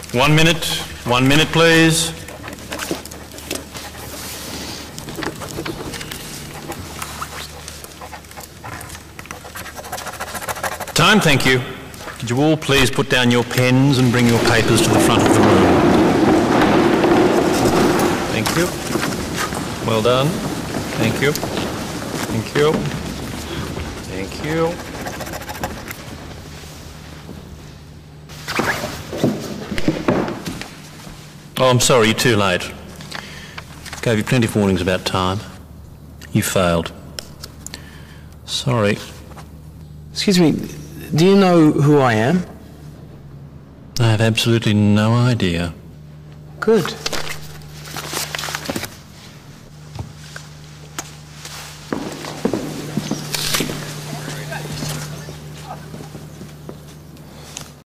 1 minute. 1 minute, please. Time, thank you. Could you all please put down your pens and bring your papers to the front of the room? Thank you. Well done. Thank you. Thank you. Thank you. Oh, I'm sorry, you're too late. Gave you plenty of warnings about time. You failed. Sorry. Excuse me, do you know who I am? I have absolutely no idea. Good.